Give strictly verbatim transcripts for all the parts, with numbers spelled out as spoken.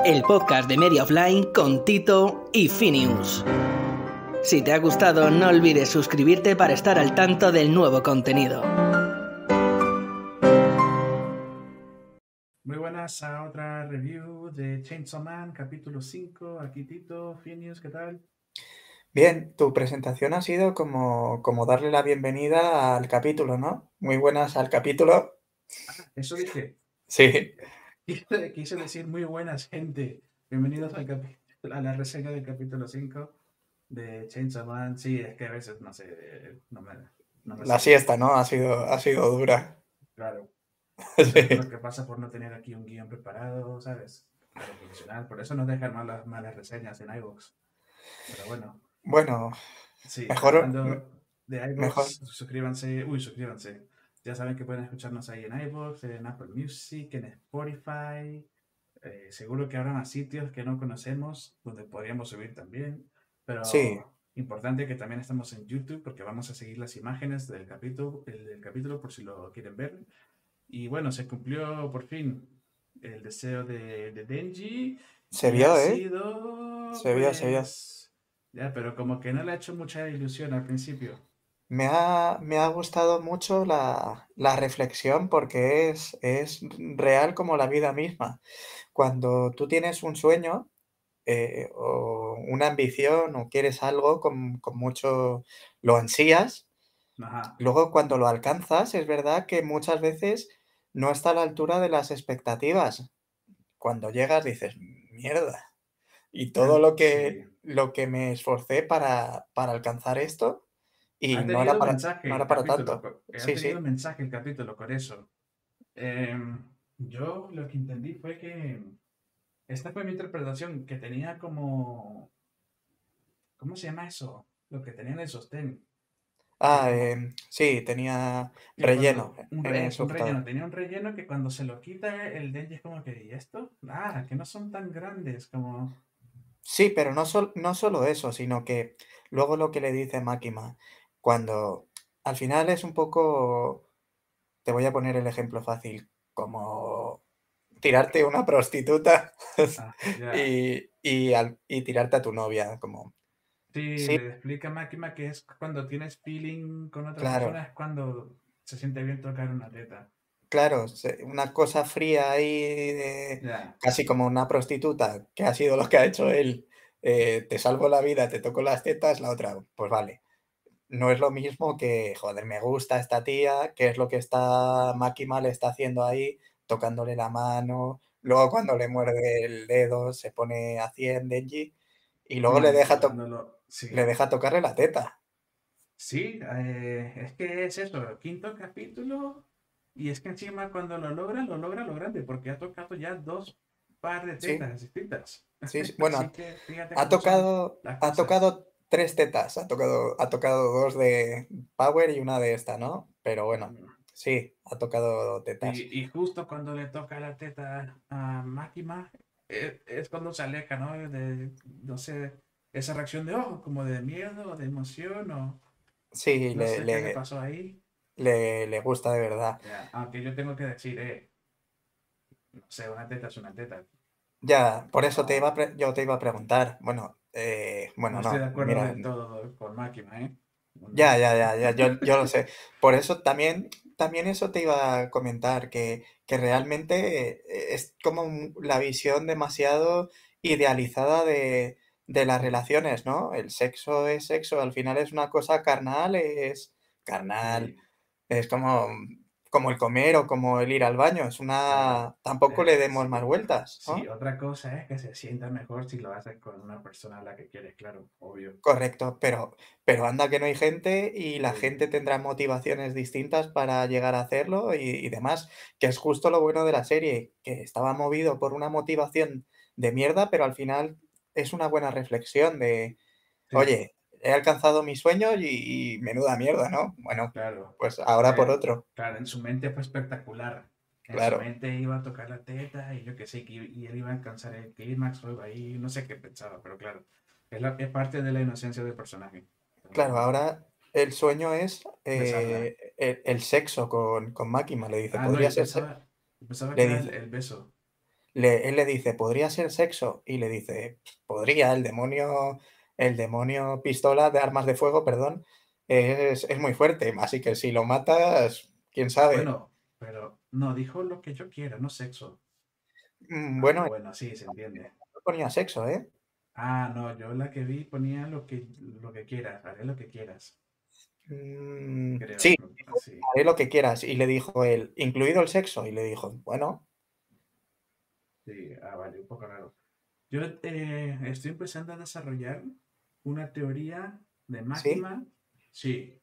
el podcast de Media Offline con Tito y Phineas. Si te ha gustado, no olvides suscribirte para estar al tanto del nuevo contenido. Muy buenas a otra review de Chainsaw Man, capítulo cinco. Aquí Tito, Phineas, ¿qué tal? Bien, tu presentación ha sido como, como darle la bienvenida al capítulo, ¿no? Muy buenas al capítulo. Ah, eso dije. Sí, Quise, quise decir muy buenas, gente. Bienvenidos al capi- a la reseña del capítulo cinco de Chainsaw Man. Sí, es que a veces, no sé, no me, no me la sale. siesta, ¿no? Ha sido, ha sido dura. Claro, eso es lo Sí, que pasa por no tener aquí un guión preparado, ¿sabes? A lo profesional. Por eso nos dejan malas, malas reseñas en iVoox. Pero bueno, bueno, sí, mejor, hablando de mejor. iVoox, suscríbanse, uy, suscríbanse. Ya saben que pueden escucharnos ahí en iVoox, en Apple Music, en Spotify. Eh, seguro que habrá más sitios que no conocemos donde podríamos subir también. Sí, Pero importante que también estamos en YouTube porque vamos a seguir las imágenes del capítulo, el, del capítulo por si lo quieren ver. Y bueno, se cumplió por fin el deseo de, de Denji se y ha vio, ¿eh? sido, Se vio, se vio. pues, ya, pero como que no le ha hecho mucha ilusión al principio. Me ha, me ha gustado mucho la, la reflexión porque es, es real como la vida misma. Cuando tú tienes un sueño, eh, o una ambición o quieres algo con, con mucho, lo ansías. Ajá, Luego, cuando lo alcanzas, es verdad que muchas veces no está a la altura de las expectativas. Cuando llegas dices, mierda, y todo An- lo sí. que, lo que me esforcé para, para alcanzar esto y Ha no era tenido para, mensaje no el era para capítulo, tanto. co- ha Sí, tenido sí. mensaje el capítulo con eso. Em, yo lo que entendí fue que esta fue mi interpretación, que tenía como, ¿cómo se llama eso? Lo que tenía en el sostén. Ah, Como em, sí, tenía que relleno cuando, un, en re- el eso, un relleno, sujetador. tenía un relleno que cuando se lo quita el Denji es como que, ¿y esto? Ah, que no son tan grandes como... Sí, pero no, sol- no solo eso, sino que luego lo que le dice Máquina, cuando al final es un poco, te voy a poner el ejemplo fácil, como tirarte una prostituta Ah, ya. y, y, al- y tirarte a tu novia, como, Sí, sí, le explica a Máquina que es cuando tienes feeling con otra persona, claro, es cuando se siente bien tocar una teta. claro, se- una cosa fría ahí, de- Ya. casi como una prostituta, que ha sido lo que ha hecho él, eh, te salvo la vida, te toco las tetas, la otra, pues vale. No es lo mismo que, joder, me gusta esta tía, qué es lo que está Máquina le está haciendo ahí, tocándole la mano, luego cuando le muerde el dedo se pone a cien Denji y luego le deja, to- Manipulándolo. Sí. le deja tocarle la teta. Sí, eh, es que es eso, quinto capítulo. Y es que encima cuando lo logra, lo logra lo grande, porque ha tocado ya dos par de Sí, tetas distintas. sí, sí. Bueno, Así ha, que fíjate ha cómo son tocado, las ha cosas. tocado tres tetas, ha tocado, ha tocado dos de Power y una de esta, ¿no? Pero bueno, sí, ha tocado tetas. Y, y justo cuando le toca la teta a Máquina, es, es cuando se aleja, ¿no? De, no sé, esa reacción de ojo, como de miedo, de emoción, o Sí, no le, sé qué le le, pasó ahí. le, le gusta de verdad. Ya, aunque yo tengo que decir, eh, no sé, una teta es una teta. Ya, por eso te iba No, a pre- yo te iba a preguntar. Bueno, eh, no bueno, estoy de no, acuerdo mira, del todo con Máquina, ¿eh? No. ya, ya, ya, ya, yo, yo lo sé. Por eso también, también eso te iba a comentar, que, que realmente eh, es como un- la visión demasiado idealizada de, de las Sí, relaciones, ¿no? El sexo es sexo, al final es una cosa carnal, es carnal, sí, es como, como el comer o como el ir al baño, es claro. una... Tampoco le Eh, demos más sí, vueltas, sí, ¿no? otra cosa es que se sienta mejor si lo haces con una persona a la que quieres, claro, obvio. Correcto, pero, pero anda que no hay gente y la Sí, gente tendrá motivaciones distintas para llegar a hacerlo y, y demás, que es justo lo bueno de la serie, que estaba movido por una motivación de mierda, pero al final es una buena reflexión de, sí, oye, he alcanzado mi sueño y, y menuda mierda, ¿no? Bueno, claro. pues ahora por Eh, otro, claro, en su mente fue espectacular. En su claro, mente iba a tocar la teta y yo qué sé, que, y él iba a alcanzar el clímax o algo ahí, no sé qué pensaba, pero claro, es, la, es parte de la inocencia del personaje. claro, Como ahora el sueño es besarla. eh, el, el sexo con, con Máquina, le dice, Ah, no, podría yo ser, se- pensaba, yo pensaba que le era el, dice, el beso. le, él le dice, ¿podría ser sexo? Y le dice, podría, el demonio, el demonio pistola de armas de fuego, perdón, es, es muy fuerte, así que si lo matas, quién sabe. Bueno, pero no, dijo lo que yo quiera, no sexo. Mm, Aunque Bueno, bueno, sí, se entiende. no ponía sexo, ¿eh? Ah, no, yo la que vi ponía lo que, lo que quieras, haré lo que quieras. Mm, Creo, sí, así. haré lo que quieras. Y le dijo él, incluido el sexo. Y le dijo, bueno, Sí, ah, vale, un poco raro. Yo eh, estoy empezando a desarrollar una teoría de sí, Máquina, sí,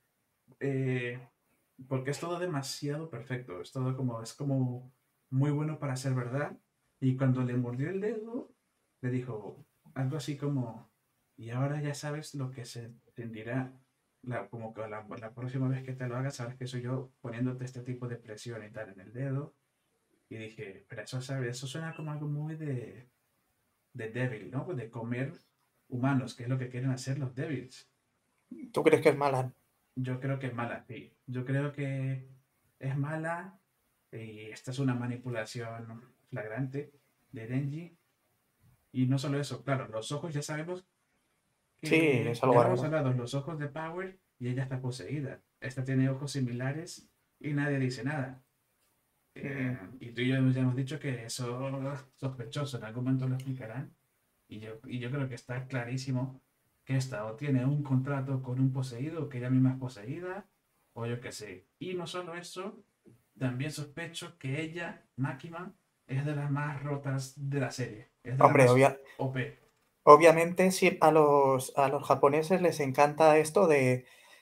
eh, porque es todo demasiado perfecto, es todo como, es como muy bueno para ser verdad. Y cuando le mordió el dedo, le dijo algo así como, y ahora ya sabes lo que se sentirá, la, como que la, la próxima vez que te lo hagas, sabes que soy yo poniéndote este tipo de presión y tal en el dedo. Y dije, pero eso, ¿sabes? Eso suena como algo muy de, de Devil, ¿no? De comer humanos, que es lo que quieren hacer los Devils. ¿tú crees que es mala? Yo creo que es mala, sí. Yo creo que es mala y esta es una manipulación flagrante de Denji. Y no solo eso, claro, los ojos ya sabemos Sí, que, es ya algo lo hemos raro. hablado, los ojos de Power y ella está poseída. Esta tiene ojos similares y nadie dice nada. Eh, Mm, y tú y yo ya hemos dicho que eso es sospechoso, en algún momento lo explicarán. Y yo, y yo creo que está clarísimo que esta o tiene un contrato con un poseído, que ella misma es poseída, o yo qué sé. Y no solo eso, también sospecho que ella, Máquina, es de las más rotas de la serie. Es de las Hombre, más obvia- O P. obviamente sí, a los, a los japoneses les encanta esto de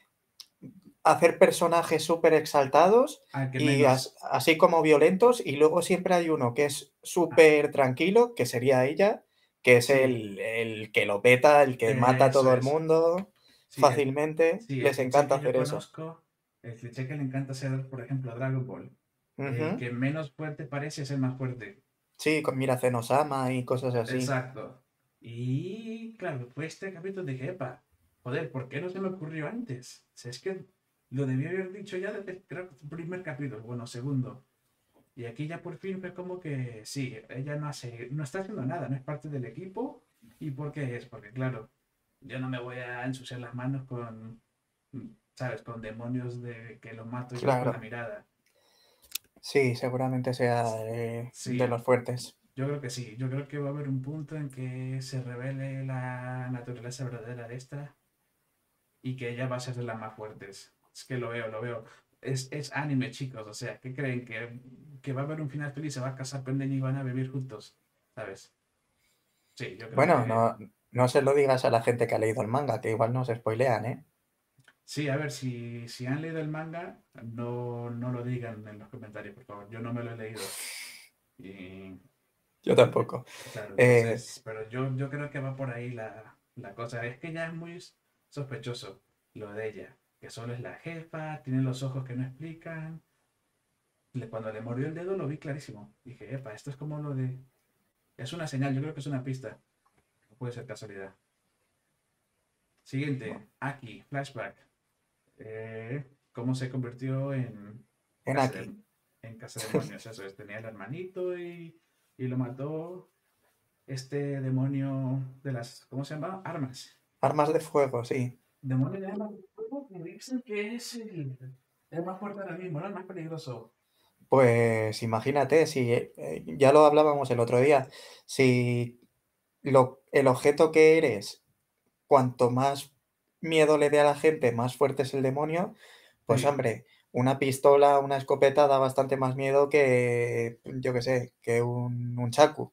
hacer personajes súper exaltados Al que y menos. as- así como violentos, y luego siempre hay uno que es súper tranquilo, que sería ella, que es Sí, el, el que lo peta, el que mata a eso todo el es. mundo Sí, el, fácilmente. sí, el Les cliché encanta que yo hacer eso. conozco, el cliché que le encanta hacer, por ejemplo, a Dragon Ball. El Ujú. que menos fuerte parece es el más fuerte. Sí, con Mira Zenosama y cosas así. Exacto. Y claro, fue este capítulo dije, epa, joder, ¿por qué no se me ocurrió antes? O sea, es que lo debí haber dicho ya desde creo que el primer capítulo, bueno, segundo. Y aquí ya por fin fue como que sí, ella no hace, no está haciendo nada, no es parte del equipo. ¿Y por qué es? Porque claro, yo no me voy a ensuciar las manos con, ¿sabes? Con demonios de que los mato y todo con la Claro. mirada. Sí, seguramente sea de, de Sí, los fuertes. yo creo que sí, yo creo que va a haber un punto en que se revele la naturaleza verdadera de esta y que ella va a ser de las más fuertes. Es que lo veo, lo veo. Es, es anime, chicos, o sea, ¿qué creen? ¿Que, que va a haber un final feliz, se va a casar con ella y van a vivir juntos? ¿Sabes? Sí, yo creo Bueno, que... no, no se lo digas a la gente que ha leído el manga, que igual nos spoilean, ¿eh? Sí, a ver, si, si han leído el manga, no, no lo digan en los comentarios, por favor. Yo no me lo he leído. Y Yo tampoco. claro, Eh, entonces, pero yo, yo creo que va por ahí la, la cosa. Es que ya es muy sospechoso lo de ella, que solo es la jefa, tiene los ojos que no explican. Le- Cuando le mordió el dedo lo vi clarísimo. Dije, epa, esto es como lo de... Es una señal, yo creo que es una pista. No puede ser casualidad. Siguiente, aquí, flashback. Eh, ¿Cómo se convirtió en en casa de, aquí. en casa de demonios? Eso es, tenía el hermanito y, y lo mató este demonio de las, ¿cómo se llama? Armas. Armas de fuego, sí. Demonio de armas de fuego que dicen que es el, el más fuerte ahora mismo, ¿no? El más peligroso. Pues imagínate, si eh, ya lo hablábamos el otro día, si lo, el objeto que eres, cuanto más miedo le dé a la gente, más fuerte es el demonio, pues Sí, hombre, una pistola, una escopeta da bastante más miedo que, yo qué sé, que un, un chaku.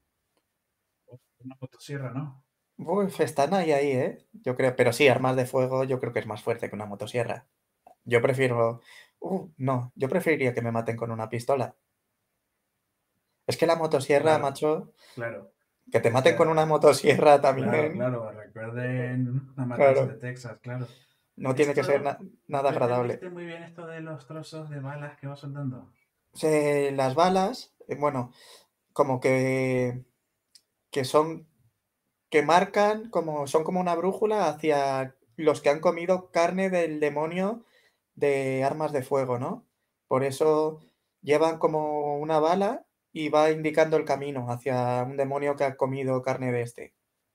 una motosierra, ¿no? Uf, están ahí, ahí, ¿eh? Yo creo, pero sí, armas de fuego yo creo que es más fuerte que una motosierra. Yo prefiero, uh, no, yo preferiría que me maten con una pistola. Es que la motosierra, Claro, macho, claro. que te Es maten con que, una motosierra claro, también, claro, recuerden la matanza de claro, Texas, claro. no tiene que ser Esto, na- nada ¿tú agradable. entendiste muy bien esto de los trozos de balas que va soltando? Se- las balas, eh, bueno, como que, que son, que marcan, como, son como una brújula hacia los que han comido carne del demonio de armas de fuego, ¿no? Por eso llevan como una bala y va indicando el camino hacia un demonio que ha comido carne de este.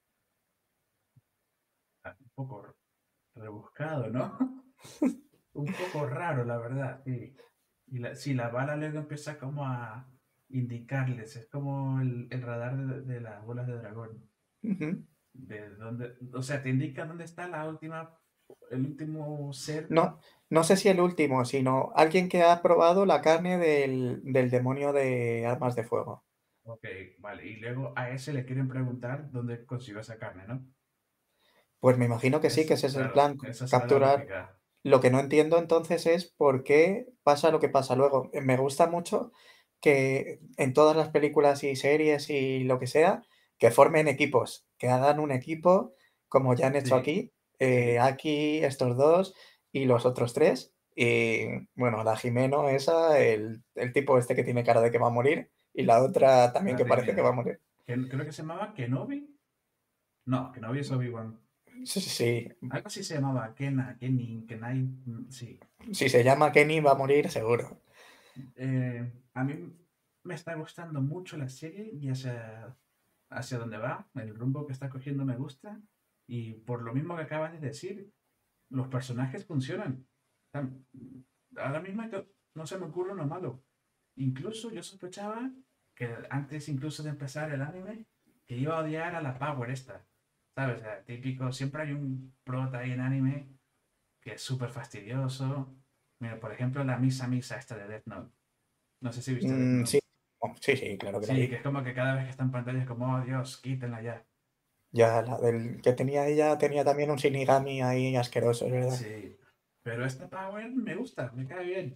Ah, un poco rebuscado, ¿no? Un poco raro, la verdad, sí. Y la, sí, la bala luego empieza como a indicarles, es como el, el radar de, de las bolas de dragón. Ujú. De dónde, o sea, te indica dónde está la última, el último ser. No, no sé si el último, sino alguien que ha probado la carne del, del demonio de armas de fuego. Ok, vale. Y luego a ese le quieren preguntar dónde consiguió esa carne, ¿no? Pues me imagino que sí, que Es, ese es el claro, plan, c- esa será la capturar. lógica. Lo que no entiendo entonces es por qué pasa lo que pasa luego. Eh, Me gusta mucho que en todas las películas y series y lo que sea, que formen equipos, que hagan un equipo, como ya han hecho Sí, aquí, eh, sí, aquí estos dos y los otros tres. Y bueno, la Jimeno, esa, el, el tipo este que tiene cara de que va a morir, y la otra también la que parece que va a tímida. morir. Que- Creo que se llamaba Kenobi. No, Kenobi es Obi-Wan. Sí, sí, sí. Algo así se llamaba Kena, Kenny, Kenai. mm, Sí. Si se llama Kenny, va a morir seguro. Eh, a mí me está gustando mucho la serie y hacia, hacia dónde va, el rumbo que está cogiendo me gusta. Y por lo mismo que acabas de decir, los personajes funcionan. Tam- Ahora mismo yo- no se me ocurre uno malo. Incluso yo sospechaba que antes incluso de empezar el anime, que iba a odiar a la Power esta. ¿Sabes? O sea, típico, siempre hay un prota ahí en anime que es súper fastidioso. Mira, por ejemplo, la Misa Misa esta de Death Note. No sé si viste Death Mm, sí, Note. oh, sí, sí, claro que la Sí, que vi. es como que cada vez que está en pantalla es como, oh Dios, quítenla ya. Ya, la del que tenía ella tenía también un Shinigami ahí asqueroso, es verdad. Sí. Pero esta Power me gusta, me cae bien.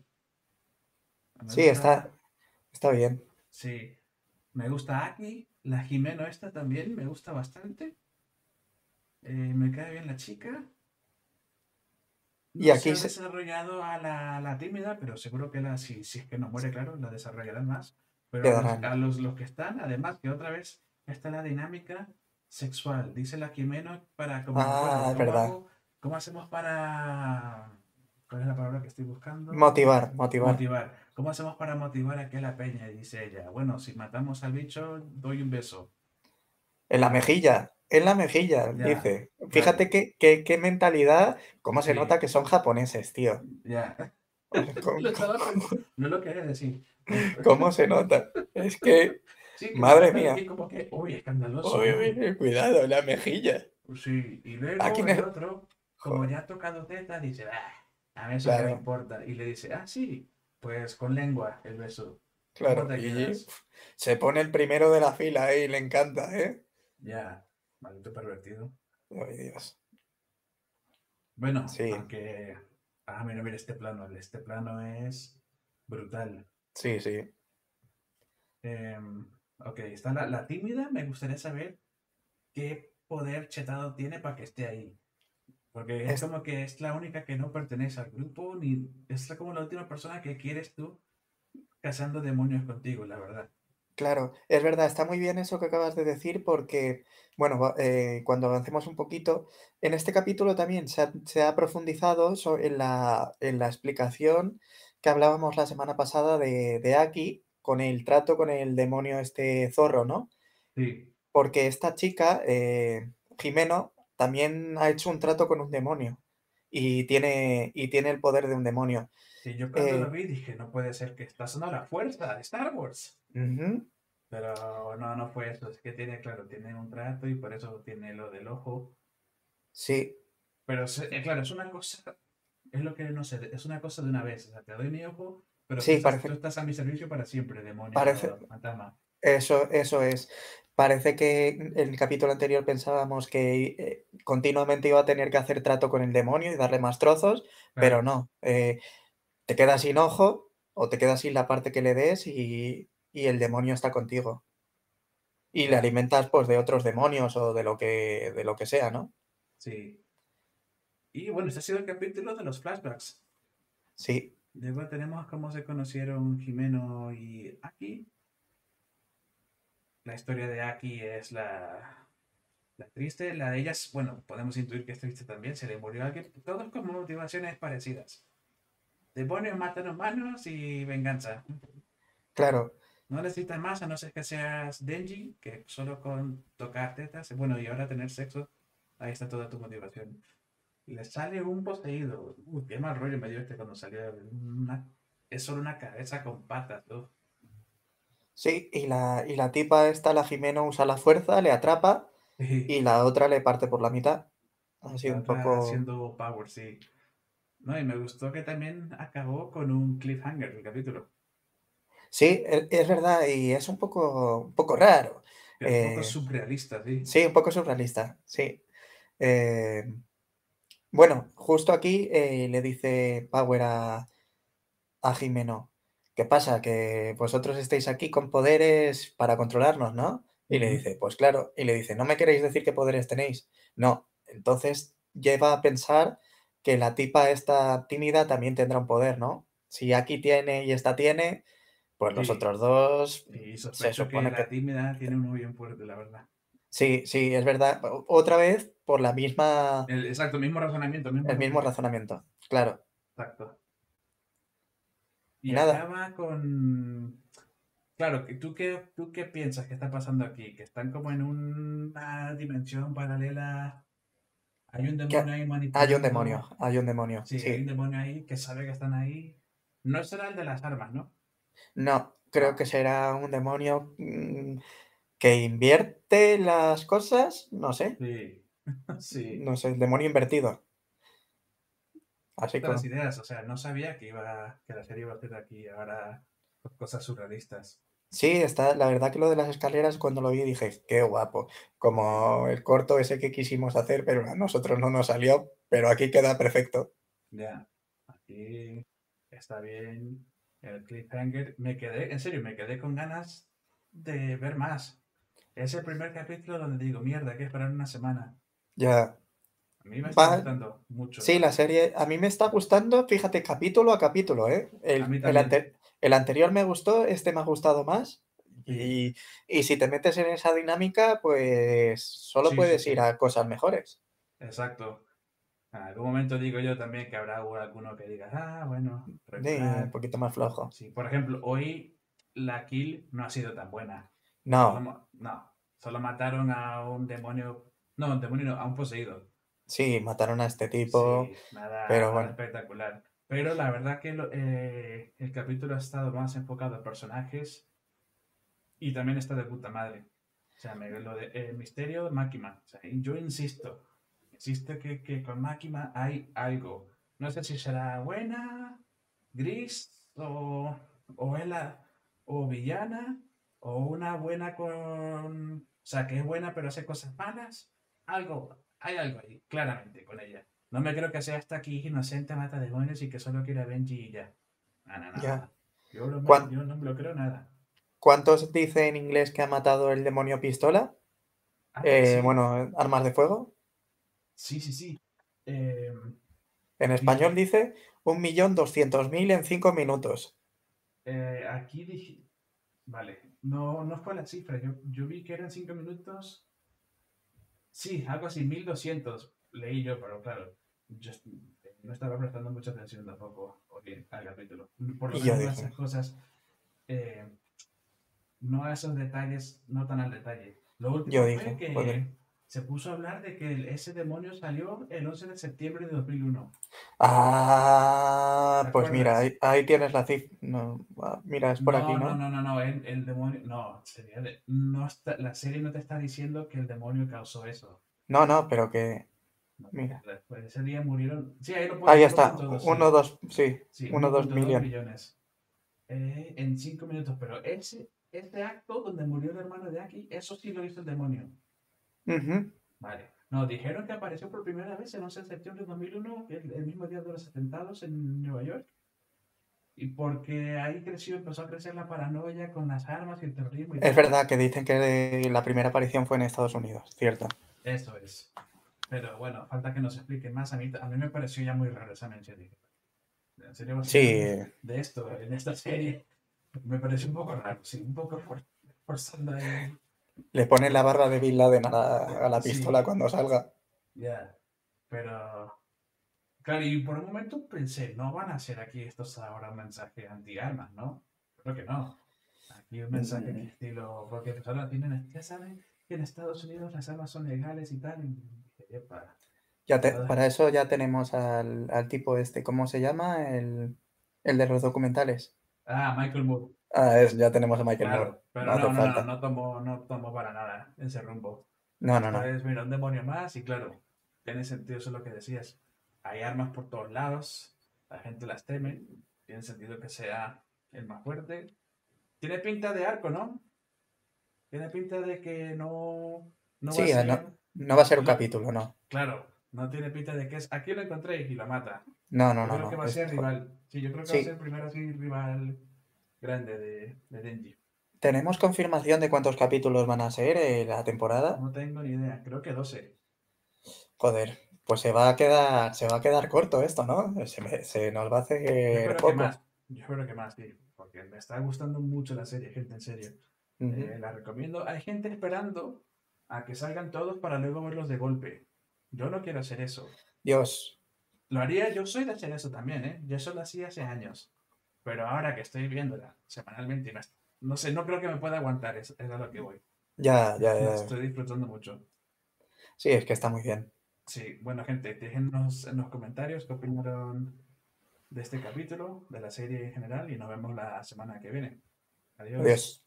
Me Sí, gusta, está, está bien. sí. Me gusta Aki, la Jimeno esta también, me gusta bastante. Eh, me cae bien la chica. Y No se aquí ha se desarrollado a la, la tímida, pero seguro que la, si, si es que no muere, claro, la desarrollarán más. Pero a los, quedarán. a los, los que están, además, que otra vez está la dinámica sexual. Dice la Jimeno para como, bueno, Ah, es ¿cómo verdad. hago? ¿Cómo hacemos para... ¿Cuál es la palabra que estoy buscando? Motivar, motivar. Motivar. ¿Cómo hacemos para motivar aquí a la peña? Y dice ella, bueno, si matamos al bicho, doy un beso. En la Ya, mejilla, en la mejilla, ya, dice. Fíjate claro. qué, qué, qué mentalidad, cómo se nota Sí, que son japoneses, tío. ya. ¿Cómo, Lo estaba pensando, no lo quería decir. cómo se nota? Es que, Sí, que lo madre notas aquí mía. como que, uy, escandaloso, Uy, ¿no? uy, cuidado, en la mejilla. Sí, y Aquí luego no. el otro, como Joder, ya ha tocado teta, dice, ah, a mí eso que me claro, importa. Y le dice, ah, sí, pues con lengua el beso. ¿Cómo claro. te Y quedas? pf, se pone el primero de la fila ahí, le encanta, ¿eh? Ya, maldito pervertido. Ay, Dios. Bueno, Sí, aunque, ah, mira, mira este plano, este plano es brutal. sí, sí. Em, ok, está la, la tímida, me gustaría saber qué poder chetado tiene para que esté ahí. Porque es Es, como que es la única que no pertenece al grupo, ni es la- como la última persona que quieres tú cazando demonios contigo, la verdad. claro, es verdad, está muy bien eso que acabas de decir porque, bueno, va- eh, cuando avancemos un poquito, en este capítulo también se ha, se ha profundizado so- en la, en la explicación que hablábamos la semana pasada de, de Aki con el trato con el demonio este zorro, ¿no? Sí, Porque esta chica, eh, Jimeno, también ha hecho un trato con un demonio y tiene, y tiene el poder de un demonio. sí, yo cuando lo Eh, vi dije, no puede ser que está sonando la fuerza de Star Wars. ujú, Pero no, no fue eso, es que tiene, claro, tiene un trato y por eso tiene lo del ojo. sí, Pero se- eh, claro, es una cosa, es lo que no sé, es una cosa de una vez. O sea, te doy mi ojo, pero tú sí, estás, tú parece, estás a mi servicio para siempre, parece, demonio fantasma. eso, eso es. Parece que en el capítulo anterior pensábamos que eh, continuamente iba a tener que hacer trato con el demonio y darle más trozos, pero Claro, no. Eh, te quedas sin ojo o te quedas sin la parte que le des y, y el demonio está contigo. Y le ya, alimentas pues de otros demonios o de lo que, de lo que sea, ¿no? sí. Y bueno, este ha sido el capítulo de los flashbacks. Sí, Luego tenemos cómo se conocieron Jimeno y Aki. La historia de Aki es la, la triste, la de ellas, bueno, podemos intuir que es triste también, se le murió alguien. Todos con motivaciones parecidas. Demonios matan humanos y venganza. claro. No necesitas más a no ser que seas Denji, que solo con tocar tetas, bueno, y ahora tener sexo, ahí está toda tu motivación. Le sale un poseído. Uy, qué mal rollo me dio este cuando salió. Una- es solo una cabeza con patas, ¿no? Sí, y la, y la tipa esta, la Jimeno, usa la fuerza, le atrapa Y y la otra le parte por la mitad. Ha sido la un otra poco... haciendo power, sí. No, y me gustó que también acabó con un cliffhanger el capítulo. Sí, e- es verdad, y es un poco, un poco raro. Que un poco Eh, surrealista, sí. sí, un poco surrealista, sí. Eh, bueno, justo aquí eh, le dice Power a, a Jimeno, ¿qué pasa? Que vosotros estáis aquí con poderes para controlarnos, ¿no? Y le Ujú. dice, pues claro, y le dice, ¿no me queréis decir qué poderes tenéis? No, entonces lleva a pensar que la tipa esta tímida también tendrá un poder, ¿no? Si aquí tiene y esta tiene, pues los Sí, otros dos y se sospecho que supone la que... tímida tiene uno bien fuerte, la verdad. Sí, sí, es verdad. O- Otra vez por la misma, El, exacto, mismo razonamiento, mismo el mismo razonamiento. razonamiento, claro. Exacto. Y Y nada, acaba con... Claro, que ¿tú qué, tú qué piensas que está pasando aquí? Que están como en una dimensión paralela. Hay un que demonio ahí hay un demonio, manipulando. hay un demonio, Sí, hay un sí. demonio ahí que sabe que están ahí. No será el de las armas, ¿no? No, creo No. que será un demonio mm, que invierte las cosas, no sé, Sí, sí. no sé, el demonio invertido. Así Todas las como... ideas, o sea, no sabía que iba, que la serie iba a hacer aquí ahora cosas surrealistas. Sí, está, la verdad que lo de las escaleras cuando lo vi dije, qué guapo, Sí, como el corto ese que quisimos hacer, pero a nosotros no nos salió, pero aquí queda perfecto. ya. Aquí está bien el cliffhanger. Me quedé, en serio, me quedé con ganas de ver más. Es el primer capítulo donde digo, mierda, hay que esperar una semana. Ya, A mí me está va, gustando mucho, la sí, la verdad. serie a mí me está gustando, fíjate, capítulo a capítulo, ¿eh? A El, mí el, también. ante- el anterior me gustó, este me ha gustado más. Sí, Y, y si te metes en esa dinámica, pues solo sí, sí, puedes ir sí. a cosas mejores. Exacto. En algún momento digo yo también que habrá alguno que diga, ah, bueno, Sí, un regular. poquito más flojo. Sí, por ejemplo, hoy la kill no ha sido tan buena. Solo, No, ma- no, solo mataron a un demonio, no, un demonio, no, a un poseído. sí, mataron a este tipo, Sí, nada, pero nada bueno, espectacular. Pero la verdad que lo- eh, el capítulo ha estado más enfocado a personajes y también está de puta madre. O sea, me- lo de eh, Misterio, Máquina. O sea, yo insisto, insisto que, que con Máquina hay algo. No sé si será buena, gris o, o, es la- o villana o una buena con... O sea, que es buena pero hace cosas malas. Algo, hay algo ahí, claramente, con ella. No me creo que sea hasta aquí inocente, mata demonios y que solo quiera a Benji y ya. No, no, no, ya. no. Yo, no me- ¿Cuán- yo no me lo creo nada. ¿Cuántos dice en inglés que ha matado el demonio pistola? Ah, Eh, sí, bueno, armas de fuego. sí, sí, sí. Eh, En español dije, dice un millón doscientos mil en cinco minutos. eh, aquí dije, vale, no, no fue la cifra, yo, yo vi que eran cinco minutos, sí, algo así, mil doscientos leí yo, pero claro, yo no estaba prestando mucha atención tampoco oye, al capítulo. Por lo Y menos yo no a dije, esas cosas, eh, no a esos detalles, no tan al detalle. Lo yo último fue dije, joder. que se puso a hablar de que el- ese demonio salió el once de septiembre de dos mil uno. ¿Te Ah, pues mira, acuerdas? ahí, ahí tienes la cifra. No, ah, mira, es por aquí, No, no, ¿no? no, no, no, el, el demonio, no, sería de- no está, la serie no te está diciendo que el demonio causó eso. No, no, pero que, No, mira. después de ese día murieron, sí, ahí lo pone, Ahí uno está, punto dos uno, sí, dos, sí, sí, uno, uno dos punto dos millón. millones eh, en cinco minutos, pero ese, ese acto donde murió el hermano de Aki, eso sí lo hizo el demonio. Ujú. Vale. No, dijeron que apareció por primera vez el once de septiembre de dos mil uno, el, el mismo día de los atentados en Nueva York. Y porque ahí creció, empezó a crecer la paranoia con las armas y el terrorismo y Es tal. verdad que dicen que la primera aparición fue en Estados Unidos, cierto. Eso es. Pero bueno, falta que nos expliquen más. A mí, a mí me pareció ya muy raro esa mención. Dije, ¿en serio va a ser Sí, de esto en esta serie? Me pareció un poco raro, sí, un poco for- forzando ahí. le ponen la Por... barra de Bin Laden a la, a la pistola Sí, cuando salga. ya. Pero, claro, y por un momento pensé, no van a hacer aquí estos ahora un mensaje anti-armas, ¿no? Creo que no. Y un mensaje que estilo, porque pues ahora tienen, ya saben que en Estados Unidos las armas son legales y tal. Y dije, "Epa". Ya te- Todas- para eso ya tenemos al, al tipo este, ¿cómo se llama? El, el de los documentales. Ah, Michael Moore. Ah, es, ya tenemos a Michael Moore. Claro, pero No hace no, no, no, falta. no tomó, no tomó para nada ese rumbo. No, no, Esto no. es, mira, un demonio más y claro, tiene sentido eso lo que decías. Hay armas por todos lados, la gente las teme, tiene sentido que sea el más fuerte. Tiene pinta de arco, ¿no? Tiene pinta de que no, no va a Sí, ah, no, ser... no va a ser un lo- capítulo, no. claro, no tiene pinta de que es... Aquí lo encontré y lo mata. No, no, Yo no, creo que no. va a ser Esto- rival. Sí, yo creo que va a ser el sí. primer así rival grande de, de Denji. ¿Tenemos confirmación de cuántos capítulos van a ser eh, la temporada? No tengo ni idea, creo que doce. Joder, pues se va a quedar, se va a quedar corto esto, ¿no? Se, me- se nos va a Yo hacer espero que poco. más. Yo espero que más, sí. Porque me está gustando mucho la serie, gente, en serio. Ujú. Eh, la recomiendo. Hay gente esperando a que salgan todos para luego verlos de golpe. Yo no quiero hacer eso. Dios, Lo haría, yo soy de hacer eso también, ¿eh? Yo eso lo hacía hace años. Pero ahora que estoy viéndola semanalmente, y no, no sé, no creo que me pueda aguantar. Es, es a lo que voy. ya, ya, La ya. estoy disfrutando mucho. Sí, es que está muy bien. Sí, bueno, gente, déjennos en los comentarios qué opinaron de este capítulo, de la serie en general, y nos vemos la semana que viene. Adiós. Adiós.